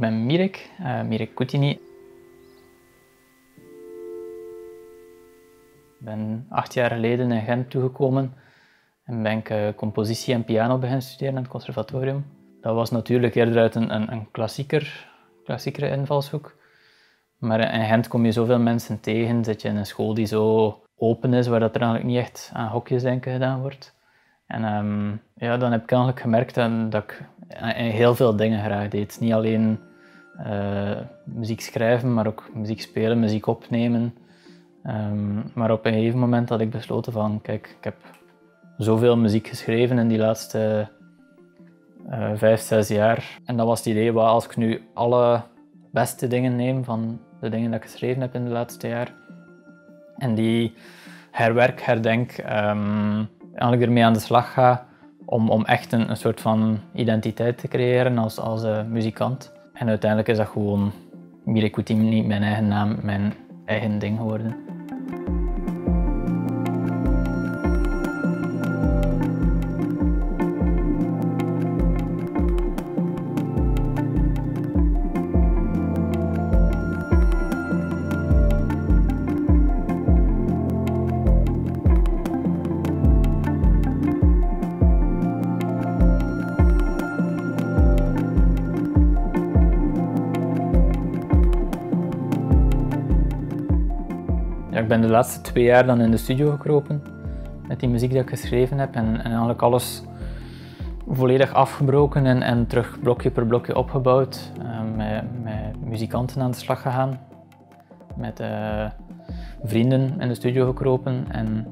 ben Mirek, Mirek Koutini. Ik ben 8 jaar geleden in Gent toegekomen en ben ik compositie en piano beginnen studeren aan het conservatorium. Dat was natuurlijk eerder uit een klassiekere invalshoek. Maar in Gent kom je zoveel mensen tegen, zit je in een school die zo open is, waar dat er eigenlijk niet echt aan hokjesdenken gedaan wordt. En dan heb ik eigenlijk gemerkt dat ik heel veel dingen graag deed. Niet alleen muziek schrijven, maar ook muziek spelen, muziek opnemen. Maar op een gegeven moment had ik besloten van, kijk, ik heb zoveel muziek geschreven in die laatste 5, 6 jaar. En dat was het idee, als ik nu alle beste dingen neem van de dingen die ik geschreven heb in de laatste jaar en die herdenk, eigenlijk ermee aan de slag ga om echt een soort van identiteit te creëren als muzikant. En uiteindelijk is dat gewoon Mirek Koutini, mijn eigen naam, mijn eigen ding geworden. Ja, ik ben de laatste 2 jaar dan in de studio gekropen met die muziek die ik geschreven heb en eigenlijk alles volledig afgebroken en terug blokje per blokje opgebouwd. Met muzikanten aan de slag gegaan, met vrienden in de studio gekropen en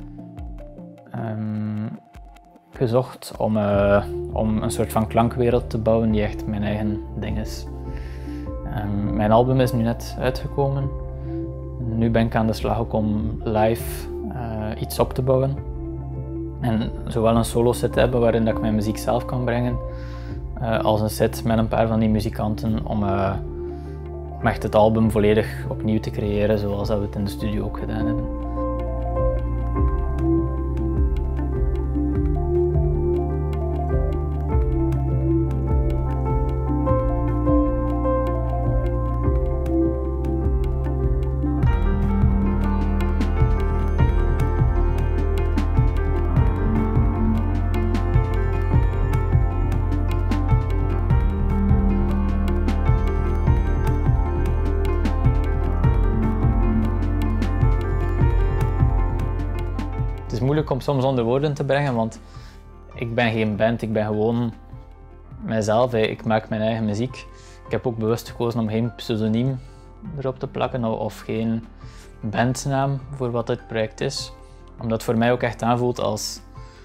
gezocht om een soort van klankwereld te bouwen die echt mijn eigen ding is. Mijn album is nu net uitgekomen. Nu ben ik aan de slag ook om live iets op te bouwen. En zowel een solo set hebben waarin ik mijn muziek zelf kan brengen, als een set met een paar van die muzikanten om echt het album volledig opnieuw te creëren zoals dat we het in de studio ook gedaan hebben. Het is moeilijk om soms onder woorden te brengen, want ik ben geen band, ik ben gewoon mijzelf. Ik maak mijn eigen muziek. Ik heb ook bewust gekozen om geen pseudoniem erop te plakken of geen bandnaam voor wat dit project is. Omdat het voor mij ook echt aanvoelt als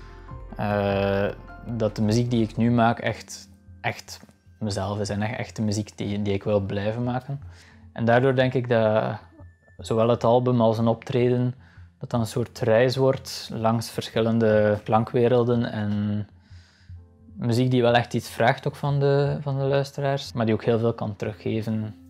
dat de muziek die ik nu maak echt mezelf is en echt de muziek die ik wil blijven maken. En daardoor denk ik dat zowel het album als een optreden dat dan een soort reis wordt langs verschillende klankwerelden en muziek die wel echt iets vraagt ook van de luisteraars, maar die ook heel veel kan teruggeven